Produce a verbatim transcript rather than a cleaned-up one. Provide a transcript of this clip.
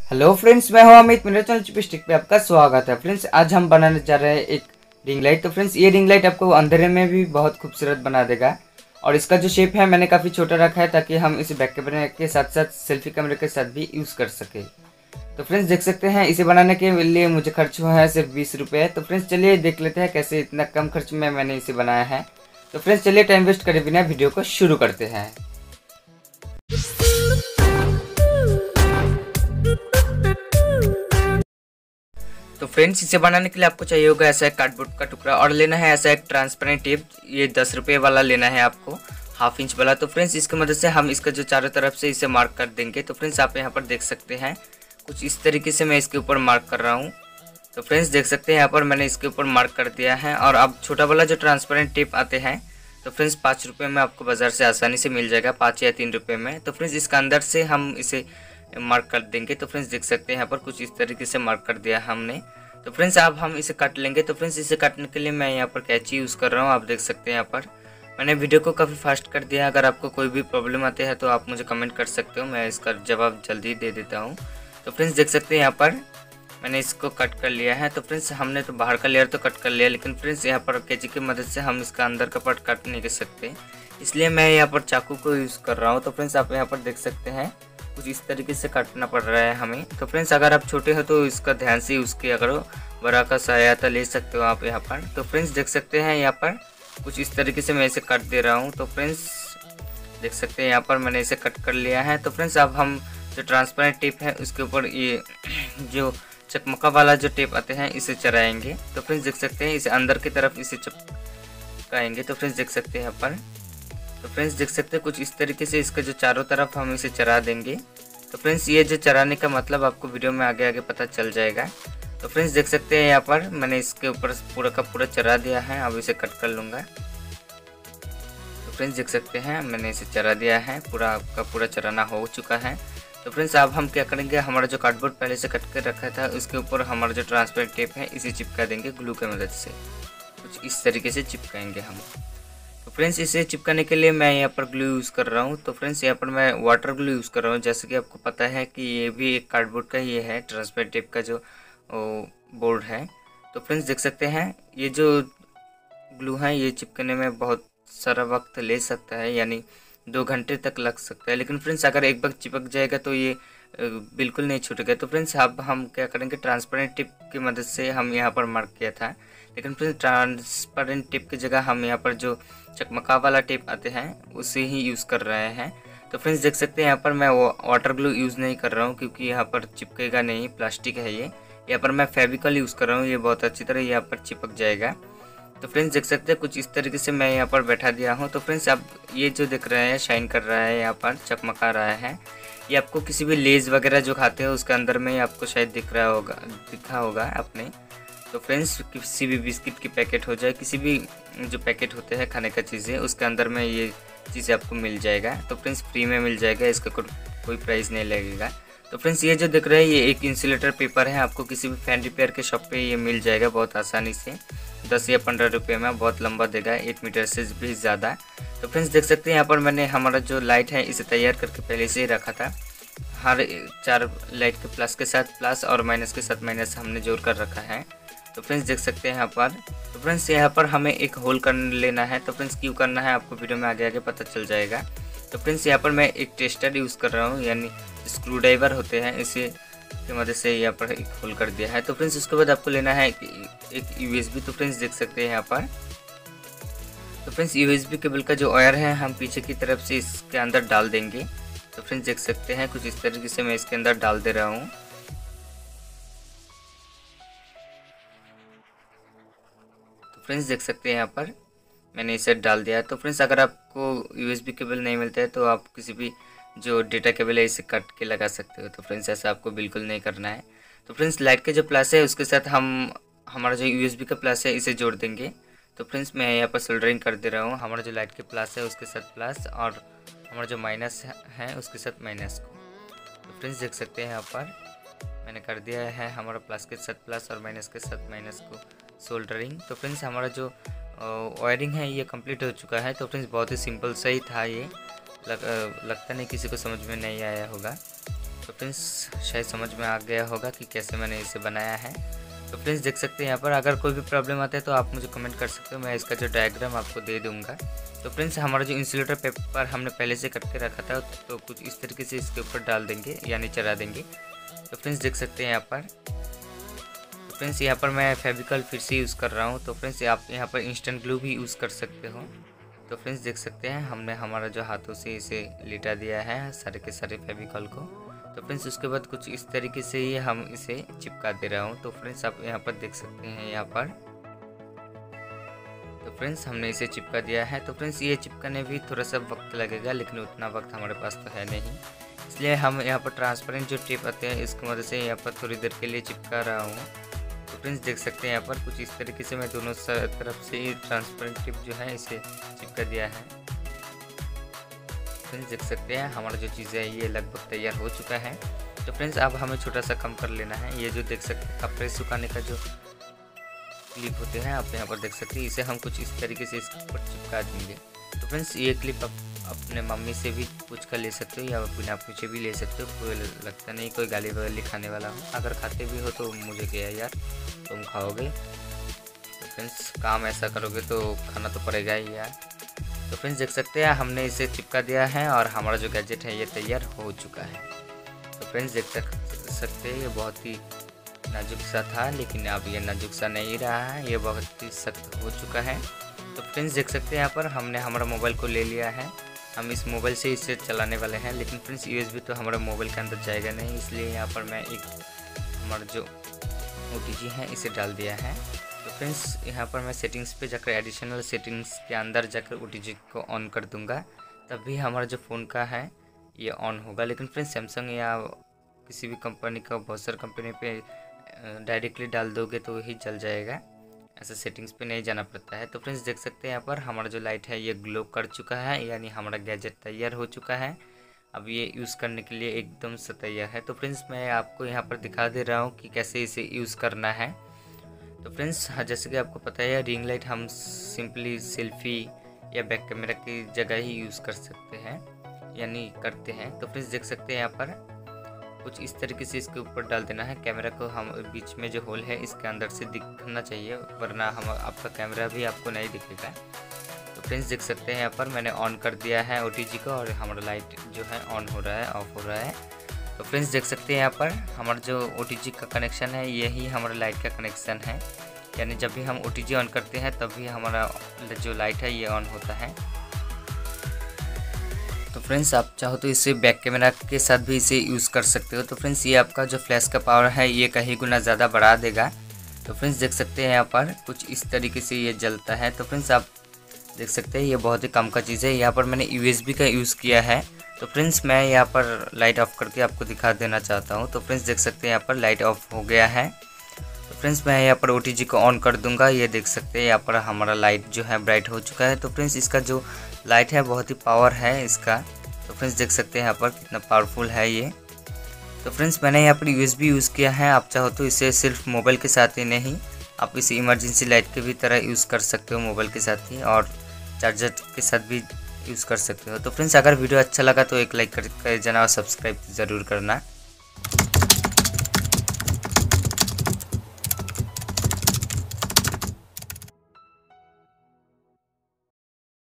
Hello friends, मैं हूं अमित। मेरे चैनल चिपस्टिक पे आपका स्वागत है। फ्रेंड्स, आज हम बनाने जा रहे हैं एक रिंग लाइट। तो फ्रेंड्स, ये रिंग लाइट आपको अंधेरे में भी बहुत खूबसूरत बना देगा। और इसका जो शेप है मैंने काफ़ी छोटा रखा है ताकि हम इसे बैक कैमरे के साथ साथ सेल्फी कैमरे के साथ भी यूज़ कर सके। तो फ्रेंड्स, देख सकते हैं इसे बनाने के लिए मुझे खर्च हुआ है सिर्फ बीस रुपये। तो फ्रेंड्स, चलिए देख लेते हैं कैसे इतना कम खर्च में मैंने इसे बनाया है। तो फ्रेंड्स, चलिए टाइम वेस्ट करे बिना वीडियो को शुरू करते हैं। तो फ्रेंड्स, इसे बनाने के लिए आपको चाहिए होगा ऐसा एक कार्डबोर्ड का टुकड़ा और लेना है ऐसा एक ट्रांसपेरेंट टेप। ये दस रुपये वाला लेना है आपको, हाफ इंच वाला। तो फ्रेंड्स, इसकी मदद से हम इसका जो चारों तरफ से इसे मार्क कर देंगे। तो फ्रेंड्स, आप यहाँ पर देख सकते हैं कुछ इस तरीके से मैं इसके ऊपर मार्क कर रहा हूँ। तो फ्रेंड्स, देख सकते हैं यहाँ पर मैंने इसके ऊपर मार्क कर दिया है। और अब छोटा वाला जो ट्रांसपेरेंट टेप आते हैं तो फ्रेंड्स पाँच रुपये में आपको बाज़ार से आसानी से मिल जाएगा, पाँच या तीन रुपये में। तो फ्रेंड्स, इसका अंदर से हम इसे मार्क कर देंगे। तो फ्रेंड्स, देख सकते हैं यहाँ पर कुछ इस तरीके से मार्क कर दिया हमने। तो फ्रेंड्स, अब हम इसे काट लेंगे। तो फ्रेंड्स, इसे काटने के लिए मैं यहाँ पर कैंची यूज़ कर रहा हूँ। आप देख सकते हैं यहाँ पर मैंने वीडियो को काफ़ी फास्ट कर दिया है। अगर आपको कोई भी प्रॉब्लम आती है तो आप मुझे कमेंट कर सकते हो, मैं इसका जवाब जल्दी दे देता हूँ। तो फ्रेंड्स, देख सकते हैं यहाँ पर मैंने इसको कट कर लिया है। तो फ्रेंड्स, हमने तो बाहर का लेयर तो कट कर लिया, लेकिन फ्रेंड्स यहाँ पर कैंची की मदद से हम इसका अंदर का पार्ट काट नहीं कर सकते, इसलिए मैं यहाँ पर चाकू को यूज़ कर रहा हूँ। तो फ्रेंड्स, आप यहाँ पर देख सकते हैं कुछ इस तरीके से काटना पड़ रहा है हमें। तो फ्रेंड्स, अगर आप छोटे हो तो इसका ध्यान से यूज़ किया करो, बड़ा का सहायता ले सकते हो आप यहाँ पर। तो फ्रेंड्स, देख सकते हैं यहाँ पर कुछ इस तरीके से मैं इसे काट दे रहा हूँ। तो फ्रेंड्स, देख सकते हैं यहाँ पर मैंने इसे कट कर लिया है। तो फ्रेंड्स, अब हम जो ट्रांसपेरेंट टेप है उसके ऊपर ये जो चकमका वाला जो टेप आते हैं इसे चढ़ाएंगे। तो फ्रेंड्स, देख सकते हैं इसे अंदर की तरफ इसे चिपकाएंगे। तो फ्रेंड्स, देख सकते हैं यहाँ पर। तो फ्रेंड्स, देख सकते हैं कुछ इस तरीके से इसका जो चारों तरफ हम इसे चढ़ा देंगे। तो फ्रेंड्स, ये जो चढ़ाने का मतलब आपको वीडियो में आगे आगे पता चल जाएगा। तो फ्रेंड्स, देख सकते हैं यहाँ पर मैंने इसके ऊपर पूरा का पूरा चढ़ा दिया है। अब इसे कट कर लूँगा। तो फ्रेंड्स, देख सकते हैं मैंने इसे चढ़ा दिया है, पूरा का पूरा चढ़ाना हो चुका है। तो फ्रेंड्स, अब हम क्या करेंगे, हमारा जो कार्डबोर्ड पहले से कट कर रखा था उसके ऊपर हमारा जो ट्रांसपेरेंट टेप है इसे चिपका देंगे ग्लू की मदद से। कुछ इस तरीके से चिपकाएंगे हम। तो फ्रेंड्स, इसे चिपकाने के लिए मैं यहाँ पर ग्लू यूज़ कर रहा हूँ। तो फ्रेंड्स, यहाँ पर मैं वाटर ग्लू यूज़ कर रहा हूँ। जैसे कि आपको पता है कि ये भी एक कार्डबोर्ड का ही है, ट्रांसपेरेंट टेप का जो बोर्ड है। तो फ्रेंड्स, देख सकते हैं ये जो ग्लू है ये चिपकने में बहुत सारा वक्त ले सकता है, यानी दो घंटे तक लग सकता है। लेकिन फ्रेंड्स, अगर एक बार चिपक जाएगा तो ये बिल्कुल नहीं छूटेगा। तो फ्रेंड्स, अब हम क्या करेंगे, ट्रांसपेरेंट टिप की मदद से हम यहाँ पर मार्क किया था, लेकिन फ्रेंड्स ट्रांसपेरेंट टिप की जगह हम यहाँ पर जो चकमका वाला टेप आते हैं उसे ही यूज़ कर रहे हैं। तो फ्रेंड्स, देख सकते हैं यहाँ पर मैं वो वाटर ग्लू यूज़ नहीं कर रहा हूँ क्योंकि यहाँ पर चिपकेगा नहीं, प्लास्टिक है ये। यहाँ पर मैं फेविकॉल यूज़ कर रहा हूँ, ये बहुत अच्छी तरह यहाँ पर चिपक जाएगा। तो फ्रेंड्स, देख सकते हैं कुछ इस तरीके से मैं यहाँ पर बैठा दिया हूँ। तो फ्रेंड्स, अब ये जो दिख रहा है शाइन कर रहा है, यहाँ पर चकमका रहा है, ये आपको किसी भी लेज वगैरह जो खाते हो उसके अंदर में आपको शायद दिख रहा होगा, दिखा होगा अपने। तो फ्रेंड्स, किसी भी बिस्किट की पैकेट हो जाए, किसी भी जो पैकेट होते हैं खाने का चीज़ें, उसके अंदर में ये चीज़ें आपको मिल जाएगा। तो फ्रेंड्स, फ्री में मिल जाएगा, इसका कोई प्राइस नहीं लगेगा। तो फ्रेंड्स, ये जो दिख रहा है ये एक इंसुलेटर पेपर है, आपको किसी भी फैन रिपेयर के शॉप पे ये मिल जाएगा बहुत आसानी से, दस या पंद्रह रुपये में। बहुत लंबा देगा, एट मीटर से भी ज़्यादा। तो फ्रेंड्स, देख सकते हैं यहाँ पर मैंने हमारा जो लाइट है इसे तैयार करके पहले से ही रखा था। हर चार लाइट के प्लस के साथ प्लस और माइनस के साथ माइनस हमने जोड़ कर रखा है। तो फ्रेंड्स, देख सकते हैं यहाँ पर। तो फ्रेंड्स, यहाँ पर हमें एक होल कर लेना है। तो फ्रेंड्स, क्यों करना है आपको वीडियो में आगे आगे पता चल जाएगा। तो फ्रेंड्स, यहाँ पर मैं एक टेस्टर यूज़ कर रहा हूँ, यानी स्क्रू ड्राइवर होते हैं, इसे की मदद से यहाँ पर एक होल कर दिया है। तो फ्रेंड्स, उसके बाद आपको लेना है एक यूएसबी। तो फ्रेंड्स, देख सकते हैं यहाँ पर। तो फ्रेंड्स, यूएसबी केबल का जो वायर है हम पीछे की तरफ से इसके अंदर डाल देंगे। तो फ्रेंड्स, देख सकते हैं कुछ इस तरीके से मैं इसके अंदर डाल दे रहा हूँ। तो फ्रेंड्स, देख सकते हैं यहाँ पर मैंने इसे डाल दिया है। तो फ्रेंड्स, अगर आपको यूएसबी केबल नहीं मिलता है तो आप किसी भी जो डेटा केबल है इसे कट के लगा सकते हो। तो फ्रेंड्स, ऐसा आपको बिल्कुल नहीं करना है। तो फ्रेंड्स, लाइट के जो प्लस है उसके साथ हम हमारा जो यूएसबी का प्लस है इसे जोड़ देंगे। तो फ्रेंड्स, मैं यहाँ पर सोल्डरिंग कर दे रहा हूँ, हमारा जो लाइट के प्लस है उसके साथ प्लस और हमारा जो माइनस है उसके साथ माइनस को। तो फ्रेंड्स, देख सकते हैं यहाँ पर मैंने कर दिया है हमारा प्लस के साथ प्लस और माइनस के साथ माइनस को सोल्डरिंग। तो फ्रेंड्स, हमारा जो वायरिंग है ये कंप्लीट हो चुका है। तो फ्रेंड्स, बहुत ही सिंपल सा ही था ये, लग, लगता नहीं किसी को समझ में नहीं आया होगा। तो फ्रेंड्स शायद समझ में आ गया होगा कि कैसे मैंने इसे बनाया है। तो फ्रेंड्स देख सकते हैं यहाँ पर अगर कोई भी प्रॉब्लम आता है तो आप मुझे कमेंट कर सकते हो, मैं इसका जो डायग्राम आपको दे दूँगा। तो फ्रेंड्स हमारा जो इंसुलेटर पेपर हमने पहले से कट के रखा था तो कुछ इस तरीके से इसके ऊपर डाल देंगे यानी चढ़ा देंगे। तो फ्रेंड्स देख सकते हैं यहाँ पर। तो फ्रेंड्स यहाँ पर मैं फेविकॉल फिर से यूज़ कर रहा हूँ। तो फ्रेंड्स आप यहाँ पर इंस्टेंट ग्लू भी यूज़ कर सकते हो। तो फ्रेंड्स देख सकते हैं हमने हमारा जो हाथों से इसे लिटा दिया है सारे के सारे फेविकॉल को। तो फ्रेंड्स उसके बाद कुछ इस तरीके से ही हम इसे चिपका दे रहा हूँ। तो फ्रेंड्स आप यहाँ पर देख सकते हैं यहाँ पर। तो फ्रेंड्स हमने इसे चिपका दिया है। तो फ्रेंड्स ये चिपकाने भी थोड़ा सा वक्त लगेगा, लेकिन उतना वक्त हमारे पास तो है नहीं, इसलिए हम यहाँ पर ट्रांसपेरेंट जो टेप आते हैं इसकी मदद से यहाँ पर थोड़ी देर के लिए चिपका रहा हूँ। तो फ्रेंड्स देख सकते हैं यहाँ पर कुछ इस तरीके से मैं दोनों तरफ से ये ट्रांसपेरेंट टेप जो है इसे चिपका दिया है। फ्रेंड्स देख सकते हैं हमारा जो चीज़ है ये लगभग तैयार हो चुका है। तो फ्रेंड्स अब हमें छोटा सा कम कर लेना है। ये जो देख सकते हैं कपड़े सुखाने का जो क्लिप होते हैं आप यहाँ पर देख सकते हैं, इसे हम कुछ इस तरीके से इसके ऊपर चिपका देंगे। तो फ्रेंड्स ये क्लिप आप अपने मम्मी से भी पूछ कर ले सकते हो या बिना पूछे भी ले सकते हो, कोई लगता नहीं कोई गाली वगैरह खाने वाला हो। अगर खाते भी हो तो मुझे क्या यार तुम खाओगे। तो फ्रेंड्स काम ऐसा करोगे तो खाना तो पड़ेगा ही यार। तो फ्रेंड्स देख सकते हैं हमने इसे चिपका दिया है और हमारा जो गैजेट है ये तैयार हो चुका है। तो फ्रेंड्स देख सकते हैं ये बहुत ही नाजुक सा था, लेकिन अब ये नाजुक सा नहीं रहा है, ये बहुत ही सख्त हो चुका है। तो फ्रेंड्स देख सकते हैं यहाँ पर हमने हमारा मोबाइल को ले लिया है, हम इस मोबाइल से इसे चलाने वाले हैं। लेकिन फ्रेंड्स यूएसबी तो हमारे मोबाइल के अंदर जाएगा नहीं, इसलिए यहाँ पर मैं एक हमारा जो ओटीजी है इसे डाल दिया है। तो फ्रेंड्स यहाँ पर मैं सेटिंग्स पे जाकर एडिशनल सेटिंग्स के अंदर जाकर ओटीजी को ऑन कर दूँगा, तभी हमारा जो फ़ोन का है ये ऑन होगा। लेकिन फ्रेंड्स सैमसंग या किसी भी कंपनी का बहुत सारे कंपनी पे डायरेक्टली डाल दोगे तो ही चल जाएगा, ऐसा सेटिंग्स पे नहीं जाना पड़ता है। तो फ्रेंड्स देख सकते हैं यहाँ पर हमारा जो लाइट है ये ग्लो कर चुका है, यानी हमारा गैजेट तैयार हो चुका है। अब ये यूज़ करने के लिए एकदम से तैयार है। तो फ्रेंड्स मैं आपको यहाँ पर दिखा दे रहा हूँ कि कैसे इसे यूज़ करना है। तो फ्रेंड्स जैसे कि आपको पता है रिंग लाइट हम सिंपली सेल्फी या बैक कैमरा की जगह ही यूज़ कर सकते हैं यानी करते हैं। तो फ्रेंड्स देख सकते हैं यहाँ पर कुछ इस तरीके से इसके ऊपर डाल देना है। कैमरा को हम बीच में जो होल है इसके अंदर से दिखना चाहिए, वरना हम आपका कैमरा भी आपको नहीं दिखेगा। तो फ्रेंड्स देख सकते हैं यहाँ पर मैंने ऑन कर दिया है ओटीजी को और हमारा लाइट जो है ऑन हो रहा है, ऑफ हो रहा है। तो फ्रेंड्स देख सकते हैं यहाँ पर हमारा जो ओटीजी का कनेक्शन है यही हमारा लाइट का कनेक्शन है, यानी जब भी हम ओटीजी ऑन करते हैं तभी हमारा जो लाइट है ये ऑन होता है। तो फ्रेंड्स आप चाहो तो इसे बैक कैमरा के साथ भी इसे यूज़ कर सकते हो। तो फ्रेंड्स ये आपका जो फ्लैश का पावर है ये कहीं गुना ज़्यादा बढ़ा देगा। तो फ्रेंड्स देख सकते हैं यहाँ पर कुछ इस तरीके से ये जलता है। तो फ्रेंड्स आप देख सकते हैं ये बहुत ही कम का चीज़ है। यहाँ पर मैंने यूएसबी का यूज़ किया है। तो फ्रेंड्स मैं यहाँ पर लाइट ऑफ करके आपको दिखा देना चाहता हूँ। तो फ्रेंड्स देख सकते हैं यहाँ पर लाइट ऑफ हो गया है। तो फ्रेंड्स मैं यहाँ पर ओटीजी को ऑन कर दूंगा। ये देख सकते हैं यहाँ पर हमारा लाइट जो है ब्राइट हो चुका है। तो फ्रेंड्स इसका जो लाइट है बहुत ही पावर है इसका। तो फ्रेंड्स देख सकते हैं यहाँ पर कितना पावरफुल है ये। तो फ्रेंड्स मैंने यहाँ पर यूएसबी यूज़ किया है। आप चाहो तो इसे सिर्फ मोबाइल के साथ ही नहीं, आप इसे इमरजेंसी लाइट के भी तरह यूज़ कर सकते हो मोबाइल के साथ ही, और चार्जर के साथ भी यूज़ कर सकते हो। तो फ्रेंड्स अगर वीडियो अच्छा लगा तो एक लाइक कर जाना और सब्सक्राइब ज़रूर करना।